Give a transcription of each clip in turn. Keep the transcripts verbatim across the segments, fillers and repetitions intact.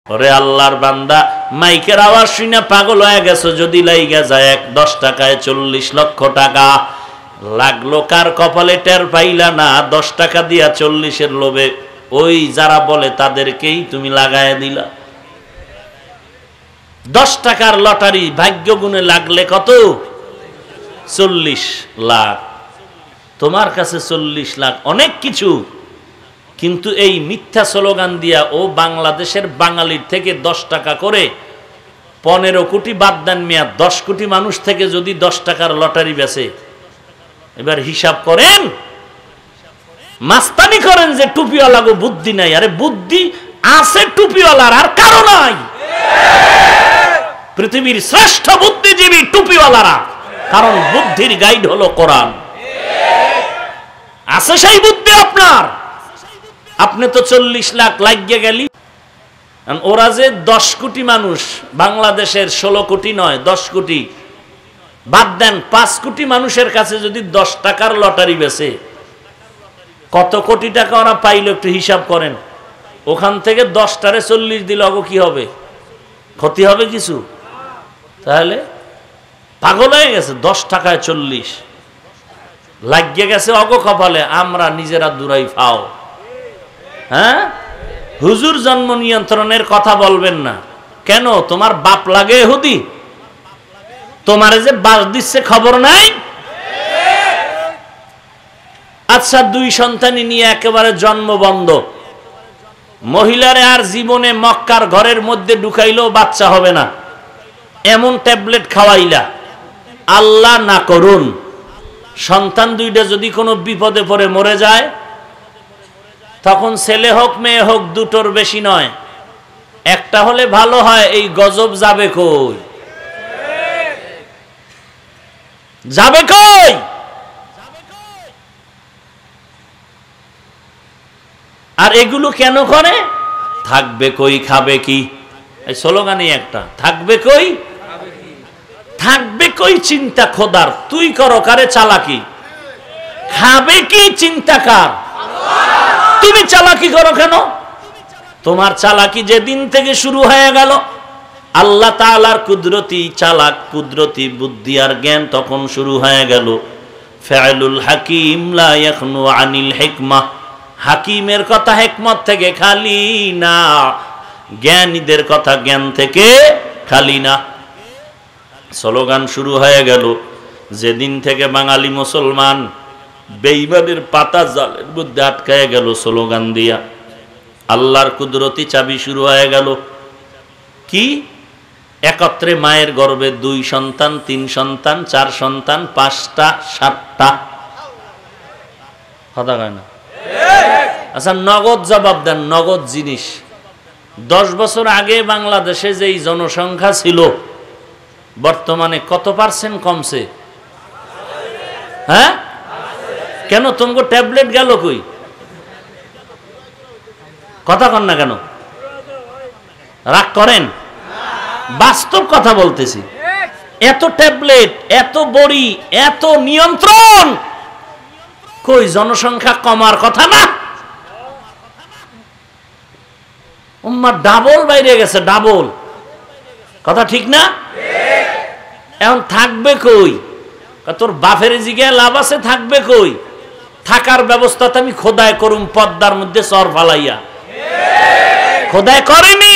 ওরে আল্লাহর বান্দা, মাইকের আওয়াজ শুনে পাগল হয়ে গেছো, যদি লাইগা যায় এক দশ টাকায় চল্লিশ লক্ষ টাকা লাগলো, কার কপালে টের পাইলা না? দশ টাকা দিয়া চল্লিশের লোভে ওই যারা বলে তাদেরকেই তুমি লাগায় দিলা। দশ টাকার লটারি ভাগ্য গুণে লাগলে কত? চল্লিশ লাখ। তোমার কাছে চল্লিশ লাখ অনেক কিছু, কিন্তু এই মিথ্যা স্লোগান দিয়া ও বাংলাদেশের বাঙালির থেকে দশ টাকা করে পনেরো কোটি বাদ দেন মিয়া, দশ কোটি মানুষ থেকে যদি দশ টাকার লটারি বেচে, এবার হিসাব করেন। মাস্তানি করেন যে টুপিওয়ালা গো বুদ্ধি নাই। আরে বুদ্ধি আছে টুপিওয়ালার, আর কারো নাই। পৃথিবীর শ্রেষ্ঠ বুদ্ধিজীবী টুপিওয়ালারা, কারণ বুদ্ধির গাইড হলো কোরআন। আছে সেই বুদ্ধি আপনার। আপনি তো চল্লিশ লাখ লাগিয়ে গেলি, ওরা যে দশ কোটি মানুষ, বাংলাদেশের ষোলো কোটি নয় দশ কোটি বাদ দেন, পাঁচ কোটি মানুষের কাছে যদি দশ টাকার লটারি বেচে, কত কোটি টাকা ওরা পাইল একটু হিসাব করেন। ওখান থেকে দশটারে চল্লিশ দিল, অগো কি হবে? ক্ষতি হবে কিছু? তাহলে পাগল হয়ে গেছে। দশ টাকায় চল্লিশ লাগিয়ে গেছে অগো কপালে, আমরা নিজেরা দূরাই ফাও। হ্যাঁ, হুজুর জন্ম নিয়ন্ত্রণের কথা বলবেন না কেন? তোমার বাপ লাগে ইহুদি? তোমার যে বাস দিচ্ছে খবর নাই? আচ্ছা, দুই সন্তানই নিয়ে একেবারে জন্ম বন্ধ, মহিলারে আর জীবনে মক্কার ঘরের মধ্যে ঢুকাইলেও বাচ্চা হবে না, এমন ট্যাবলেট খাওয়াইলা। আল্লাহ না করুন সন্তান দুইটা যদি কোনো বিপদে পড়ে মরে যায়, তখন ছেলে হোক মেয়ে হোক দুটোর বেশি নয়, একটা হলে ভালো হয়। এই গজব যাবে কই? যাবে কই? আর এগুলো কেন করে? থাকবে কই খাবে কি, এই স্লোগানই একটা। থাকবে কই থাকবে কই চিন্তা খোদার, তুই করো কারে চালাকি। খাবে কি চিন্তা কার? তুমি চালাকি করো কেন? তোমার চালাকি যেদিন থেকে শুরু হয়ে গেল, আল্লাহ তাআলার কুদরতি চালাক, কুদরতি বুদ্ধি আর জ্ঞান তখন শুরু হয়ে গেল। ফাইলুল হাকিম লা ইয়াখনু আনিল হিকমাহ, হাকিমের কথা হিকমত থেকে খালি না, জ্ঞানীদের কথা জ্ঞান থেকে খালি না। স্লোগান শুরু হয়ে গেল। যেদিন থেকে বাঙালি মুসলমান বেঈমানের পাতা জালের মধ্যে আটকায় গেল স্লোগান দিয়া, আল্লাহর কুদরতি চাবি শুরু হয়ে গেল। কি? একত্রে মায়ের গর্ভে দুই সন্তান, তিন সন্তান, চার সন্তান, পাঁচটা, সাতটা। কথা কয় না? আচ্ছা, নগদ জবাব দেন। নগদ জিনিস দশ বছর আগে বাংলাদেশে যেই জনসংখ্যা ছিল, বর্তমানে কত পার্সেন্ট কমছে? হ্যাঁ, কেন? তোমাকে ট্যাবলেট গেল কই? কথা কন না কেন? রাগ করেন? বাস্তব কথা বলতেছি। এত ট্যাবলেট, এত বড়ি, এত নিয়ন্ত্রণ, কই? জনসংখ্যা কমার কথা না, উম্মাহ ডাবল বাইরে গেছে, ডাবল। কথা ঠিক না? এখন থাকবে কই? তোর বাপের জিগায় লাভ আছে? থাকবে কই? থাকার ব্যবস্থা তো আমি খোদায় করুম, পদ্মার মধ্যে চর ফালাইয়া। খোদায় করেনি?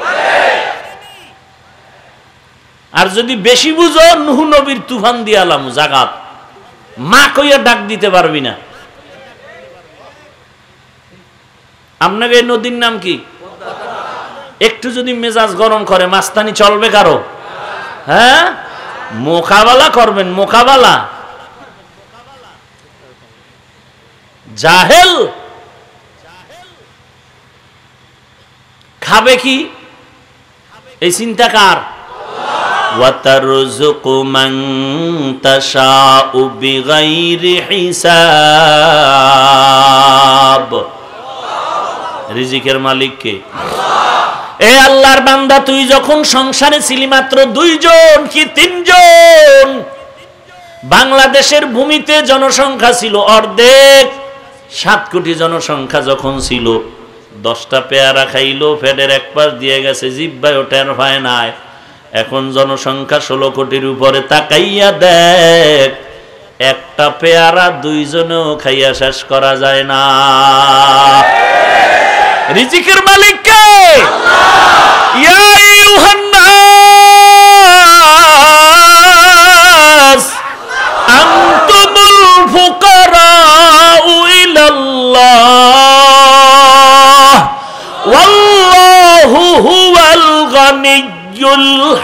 আর যদি বেশি বুঝো, নূহ নবীর তুফান দিয়ালাম জাগাত, মা কইয়া ডাক দিতে পারবি না। আপনাকে এই নদীর নাম কি? একটু যদি মেজাজ গরম করে, মাস্তানি চলবে কারো? হ্যাঁ, মোকাবেলা করবেন, মোকাবেলা। জাহেল খাবে কি? এই চিন্তা কার? ওয়াতারযুকু মান তাশাউ বিগাইরি হিসাব। রিজিকের মালিক কে? এ আল্লাহর বান্দা, তুই যখন সংসারে ছিলি মাত্র দুইজন কি তিনজন, বাংলাদেশের ভূমিতে জনসংখ্যা ছিল অর্ধেক। সাত কোটি জনসংখ্যা যখন ছিল, দশটা পেয়ারা খাইলো, পেটের এক পাশ দিয়ে গেছে, জিহ্বায়ও টের পায় নাই। এখন জনসংখ্যা ষোলো কোটির উপরে, তাকাইয়া দেখ একটা পেয়ারা দুইজনেও খাইয়া শেষ করা যায় না। রিজিকের মালিক কে? ইয়া আইয়ুহান নাস আনতুমুল ফুকারাউ ইলাল্লাহ ওয়াল্লাহু হুয়াল গানিয়্যুল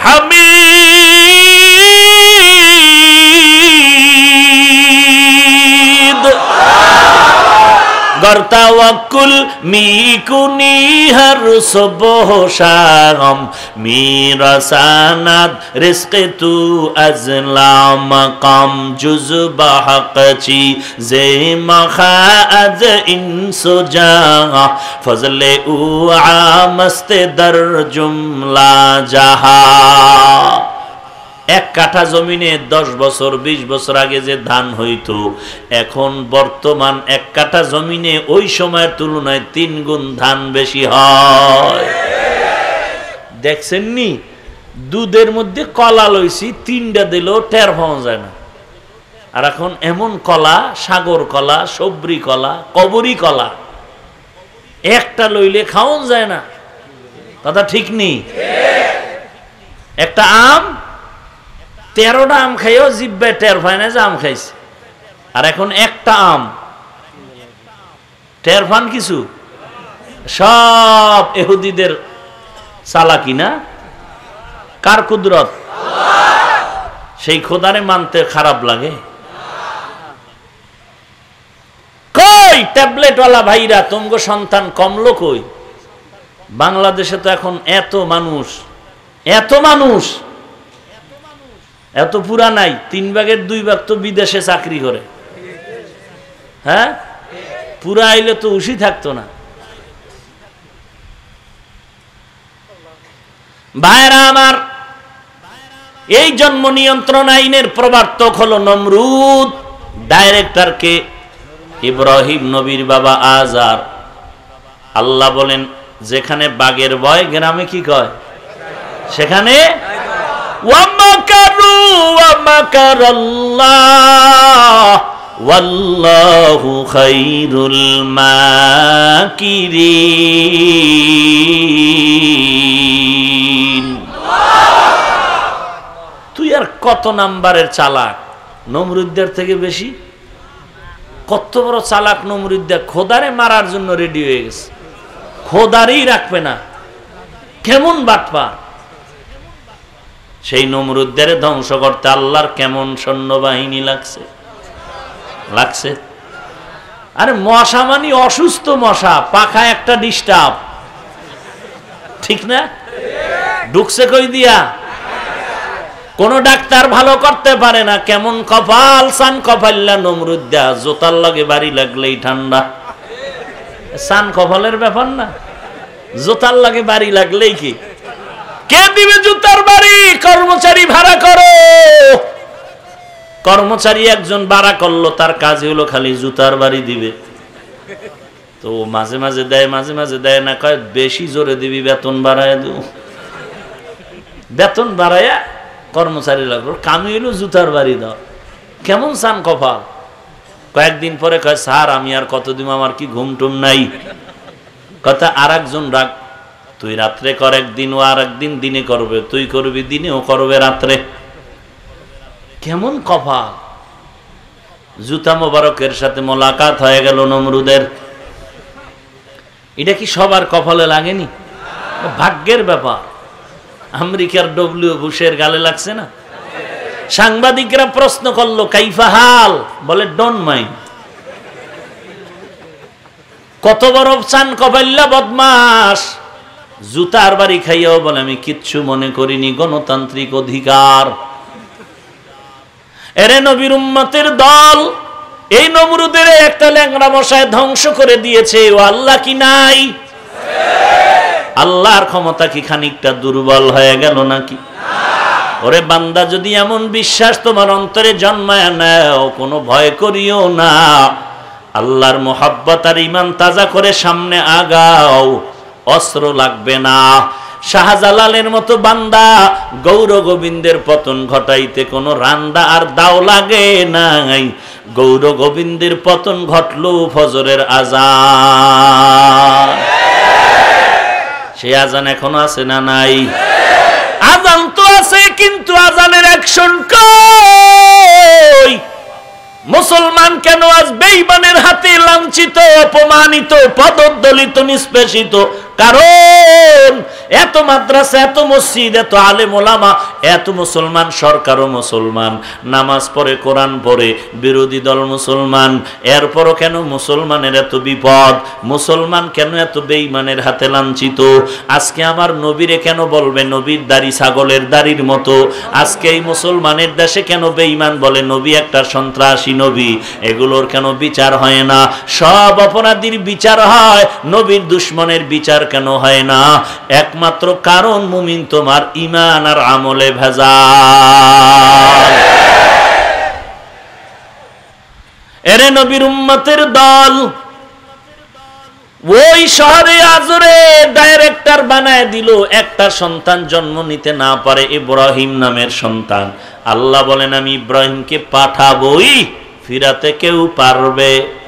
হামিদ। গর্তাওয়াক্কুল মিকুনি হর সুবহ শাম মিরাসানাত রিজকে তু আজলা মাকাম জুজবা হকচি জে মখাজ ইনসুজা ফজলে উ আমস্তে দর জুমলা জাহা। এক কাঠা জমিনে দশ বছর বিশ বছর আগে যে ধান হইতো, এখন বর্তমান এক কাঠা জমিনে ওই সময়ের তুলনায় তিন গুণ ধান বেশি হয়। দেখছেন নি, দুধের মধ্যে কলা লইছি, তিনটা দিলেও টের পাওয়া যায় না। আর এখন এমন কলা, সাগর কলা, সবরি কলা, কবরি কলা, একটা লইলে খাওয়া যায় না। কথা ঠিক নেই? একটা আম, তেরোটা আম খাইও জিব্বায় টের পায় না যে আম খাইছে। আর এখন একটা আম, টের পান কিছু? সব ইহুদিদের চালাকি না? কার কুদরত? সেই খোদারে মানতে খারাপ লাগে। কই ট্যাবলেটওয়ালা ভাইরা, তোমার সন্তান কমলো কই? বাংলাদেশে তো এখন এত মানুষ, এত মানুষ, এত পুরা নাই, তিন ভাগের দুই ভাগ তো বিদেশে চাকরি করে। হ্যাঁ, পুরা আইলে তো উশি থাকতো না। ভাইরা আমার, এই জন্ম নিয়ন্ত্রণ আইনের প্রবর্তক হলো নমরুদ। ডাইরেক্টরকে ইব্রাহিম নবীর বাবা আজার। আল্লাহ বলেন, যেখানে বাঘের ভয়, গ্রামে কি কয়? সেখানে ওয়ামাকারু ওয়ামাকারাল্লাহ ওয়াল্লাহু খায়রুল মাকিরিন। তুই আর কত নাম্বারের চালাক, নমরুদদের থেকে বেশি। কত বড় চালাক নমরুদদের, খোদারে মারার জন্য রেডি হয়ে গেছে, খোদারই রাখবে না। কেমন বাটপা! সেই নমরুদদের ধ্বংস করতে আল্লাহর কেমন সৈন্যবাহিনী লাগছে লাগছে আরে মশা মানে অসুস্থ মশা, পাখা একটা ডিস্টার্ব, ঠিক না? ঢুকছে কই দিয়া? কোন ডাক্তার ভালো করতে পারে না। কেমন কপাল, সান কপাল্লা নমরুদ্দা, জোতার লাগে বাড়ি লাগলেই ঠান্ডা। সান কপালের ব্যাপার না, জোতার লাগে বাড়ি লাগলেই কি? কে দিবে জুতার বাড়ি? কর্মচারী ভাড়া করো। কর্মচারী একজন ভাড়া করলো, তার কাজ হলো খালি জুতার বাড়ি দিবে। তো মাঝে মাঝে দেয়, মাঝে মাঝে দেয় না, কয় বেশি জোরে দিবি, বেতন বাড়ায় দেব। বেতন বাড়াইয়া কর্মচারী লাগলো, কামি হলো জুতার বাড়ি দাও। কেমন সান কপাল! কয়েকদিন পরে কয়, স্যার আমি আর কতদিন, আমার কি ঘুম টুম নাই। কথা আর একজন রাখ, তুই রাত্রে কর একদিন, ও আর একদিন দিনে করবে, তুই করবি দিনে, ও করবে রাত্রে। কেমন কপাল! জুতা মোবারকের সাথে মোলাকাত হয়ে গেল নমরুদের। এটা কি সবার কপালে লাগেনি? ভাগ্যের ব্যাপার। আমেরিকার ডব্লিউ বুশের গালে লাগছে না? সাংবাদিকরা প্রশ্ন করলো, কাইফা হাল? বলে ডোন্ট মাইন্ড। কত বড় চান কপাল্লা বদমাস! জুতার বাড়ি খাইয়াও বলে আমি কিচ্ছু মনে করিনি, গণতান্ত্রিক অধিকার। এরে নবীর উম্মতের দল, এই নমরুদের একটা ল্যাংড়া মশায় ধ্বংস করে দিয়েছে। ও আল্লাহ কি নাই? আল্লাহর ক্ষমতা কি খানিকটা দুর্বল হয়ে গেল নাকি? ওরে বান্দা, যদি এমন বিশ্বাস তোমার অন্তরে জন্মায় নাও, কোনো ভয় করিও না। আল্লাহর মোহাব্বত আর ঈমান তাজা করে সামনে আগাও, অস্ত্র লাগবে না। শাহজালালের মতো বান্দা গৌর গোবিন্দের পতন ঘটাইতে কোনো রান্দা আর দাও লাগে নাই। গৌর গোবিন্দের পতন ঘটলো ফজরের আজান। সেই আজান এখনো আছে না নাই? আজান তো আছে, কিন্তু আজানের অ্যাকশন কই? মুসলমান কেন আজ বেঈমানের হাতে লাঞ্ছিত, অপমানিত, পদদলিত, নিষ্পেষিত? কারণ এত মাদ্রাসা, এত মসজিদ, এত আলেম ওলামা, এত মুসলমান, সরকারও মুসলমান, নামাজ পড়ে, কোরআন পড়ে, বিরোধী দল মুসলমান, এরপরও কেন মুসলমানের এত বিপদ? মুসলমান কেন এত বেঈমানের হাতে লাঞ্ছিত? আজকে আমার নবীরে কেন বলবে নবীর দাড়ি ছাগলের দাড়ির মতো? আজকে এই মুসলমানের দেশে কেন বেঈমান বলে নবী একটা সন্ত্রাসী নবী? এগুলোর কেন বিচার হয় না? সব অপরাধীর বিচার হয়, নবীর দুশ্মনের বিচার কেন হয় না? একমাত্র কারণ মুমিন তোমার ঈমান আর আমলে ভেজাল। এরে নবীর উম্মতের দল, ওই শহরে আজরে ডাইরেক্টর বানায় দিল, একটা সন্তান জন্ম নিতে না পারে, ইব্রাহিম নামের সন্তান। আল্লাহ বলেন আমি ইব্রাহিমকে পাঠাবই, ফিরাতে কেউ পারবে